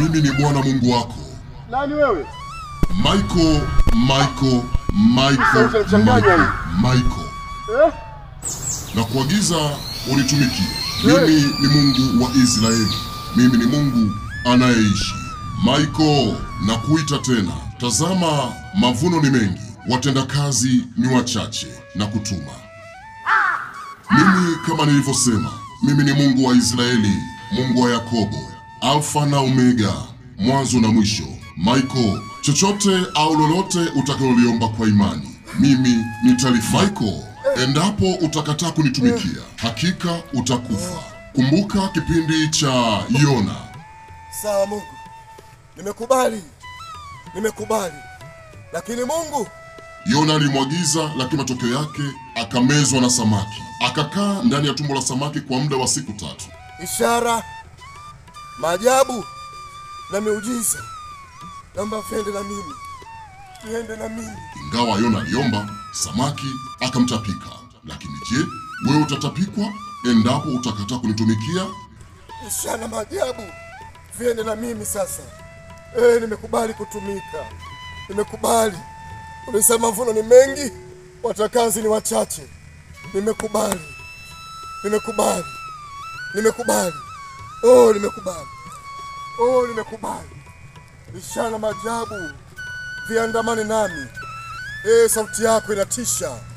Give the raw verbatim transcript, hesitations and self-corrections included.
Mimi ni Bwana Mungu wako. Nani wewe? Michael, Michael, Michael, Michael, Michael. Eh? Na kuagiza unitumikie. Mimi ni Mungu wa Israeli. Mimi ni Mungu anayeishi. Michael, na kuita tena. Tazama, mavuno ni mengi, watendakazi ni wachache na kutuma. Mimi kama nilivyosema, mimi ni Mungu wa Israeli, Mungu wa Yakobo, Alfa na Omega, mwanzo na mwisho. Michael, chochote au lolote utakaloliomba kwa imani, mimi nitalifanya. Michael, endapo utakataa kunitumikia, hakika utakufa. Kumbuka kipindi cha Yona. Sawa Mungu. Nimekubali. Nimekubali. Lakini Mungu, Yona alimwagiza, lakini matokeo yake akamezwa na samaki. Akakaa ndani ya tumbo la samaki kwa muda wa siku tatu. Ishara, maajabu na miujiza, naomba viende na mimi. Viende na mimi. Ingawa Yona aliomba, samaki akamtapika. Lakini je, wewe utatapikwa endapo utakataa kunitumikia? Ishara, maajabu viende na mimi sasa. Eh, nimekubali kutumika. Nimekubali. Ulisema mavuno ni mengi, watakazi ni wachache. Nimekubali. Nimekubali. Nimekubali. Oh, nimekubali. Oh, nimekubali. Ishara, maajabu viandamane nami. Eh, sauti yako inatisha.